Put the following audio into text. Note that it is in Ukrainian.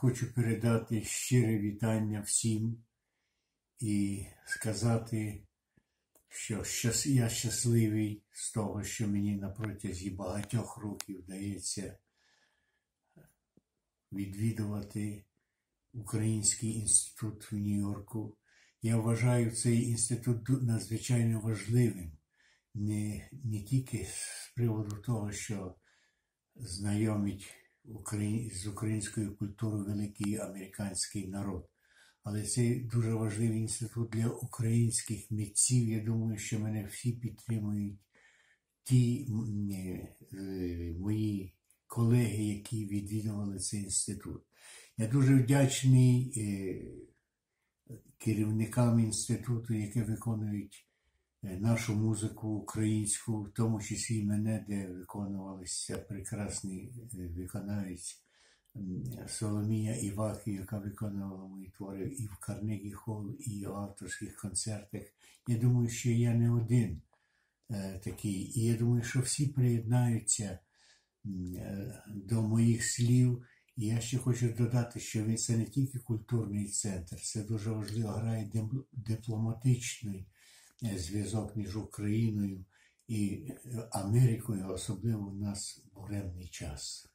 хочу передати щире вітання всім і сказати, що я щасливий з того, що мені на протязі багатьох років вдається відвідувати Український інститут в Нью-Йорку. Я вважаю цей інститут надзвичайно важливим, не тільки з приводу того, що знайомить з українською культурою великий американський народ, але це дуже важливий інститут для українських митців. Я думаю, що мене всі підтримують ті мої колеги, які відвідували цей інститут. Я дуже вдячний керівникам інституту, які виконують нашу музику українську, в тому числі і мене, де виконувалися прекрасний виконавець Соломія Іваків, яка виконувала мої твори і в Карнегі Холл, і в авторських концертах. Я думаю, що я не один такий. І я думаю, що всі приєднаються до моїх слів. І я ще хочу додати, що це не тільки культурний центр, це дуже важливо грає дипломатичний зв'язок між Україною і Америкою, особливо в нас буремний час.